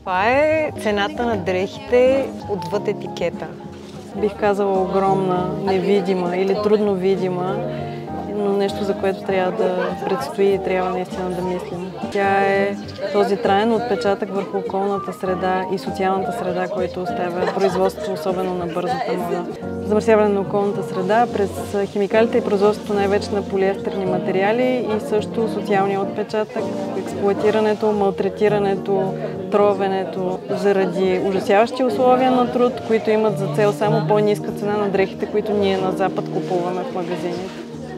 Това е цената на дрехите отвъд етикета. Бих казала огромна, невидима или трудно видима, но нещо, за което трябва да предстои и трябва наистина да мислим. Тя е този траен отпечатък върху околната среда и социалната среда, който оставя производството, особено на бързата мода. Замърсяване на околната среда през химикалите и производството най-вече на полиестерни материали и също социалния отпечатък, експлоатирането, малтретирането, тровенето заради ужасяващи условия на труд, които имат за цел само по-ниска цена на дрехите, които ние на Запад купуваме в магазините.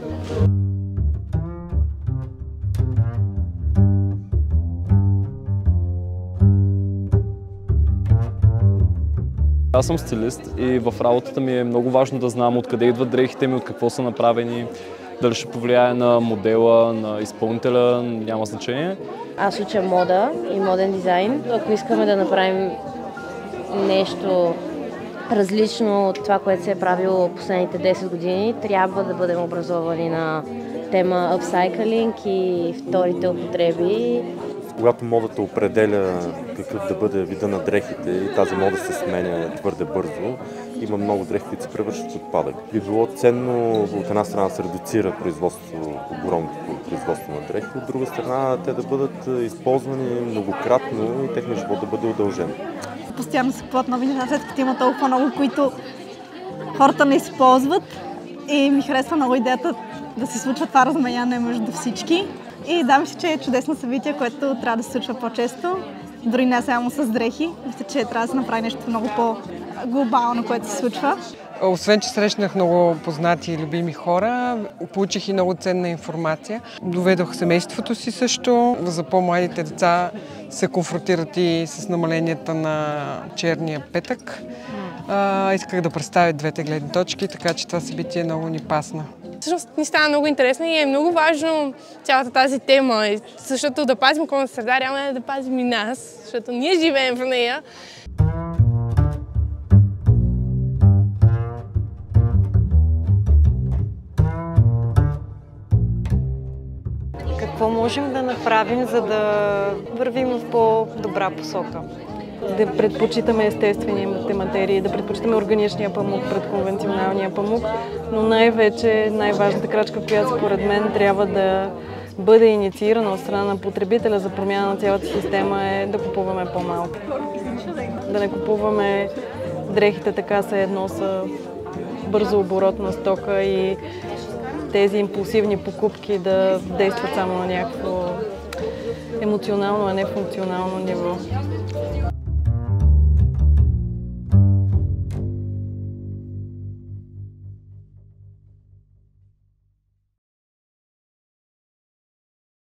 Аз съм стилист и в работата ми е много важно да знам откъде идват дрехите ми, от какво са направени, дали ще повлияе на модела, на изпълнителя, няма значение. Аз уча мода и моден дизайн. Ако искаме да направим нещо различно от това, което се е правило последните 10 години, трябва да бъдем образовани на тема апсайклинг и вторите употреби. Когато модата определя какъв да бъде вида на дрехите и тази мода се сменя твърде бързо, има много дрехи, които се превръщат в отпадък. Би било ценно от една страна да се редуцира огромното производство на дрехи, от друга страна те да бъдат използвани многократно и техният живот да бъде удължен. Постоянно се купуват нови неща, след като има толкова много, които хората не използват, и ми харесва много идеята да се случва това разменяне между всички. И да, мисля, че е чудесно събитие, което трябва да се случва по-често, дори не само с дрехи. Мисля, че трябва да се направи нещо много по-глобално, което се случва. Освен, че срещнах много познати и любими хора, получих и много ценна информация. Доведох семейството си също. За по-младите деца се конфронтират и с намаленията на черния петък. Исках да представя двете гледни точки, така че това събитие много ни пасна. Всъщност ни стана много интересно и е много важно цялата тази тема, защото да пазим околната среда, реално е да пазим и нас, защото ние живеем в нея. Какво можем да направим, за да вървим в по-добра посока? Да предпочитаме естествените материи, да предпочитаме органичния памук пред конвенционалния памук, но най-вече най-важната крачка, която според мен трябва да бъде инициирана от страна на потребителя за промяна на цялата система е да купуваме по-малко. Да не купуваме дрехите така се едно са бързо оборотна стока и тези импулсивни покупки да действат само на някакво емоционално, а не функционално ниво.